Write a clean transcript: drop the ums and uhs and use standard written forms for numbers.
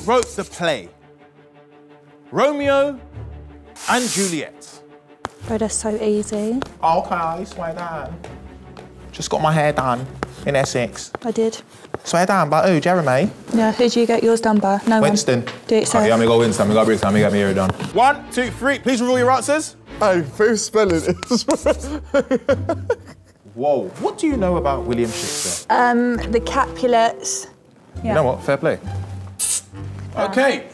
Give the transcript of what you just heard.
wrote the play? Romeo and Juliet. Bro, that's so easy. Okay, swear down. Just got my hair done in Essex. I did. Swear down, but who, Jeremy? Yeah, who do you get yours done by? No Winston. one. Do it, sir. Oh, yeah, me go Winston, me go Brixton, me get my hair done. 1, 2, 3. Please reveal your answers. Hey, who's spelling it? Whoa. What do you know about William Shakespeare? The Capulets. Yeah. You know what? Fair play. Okay.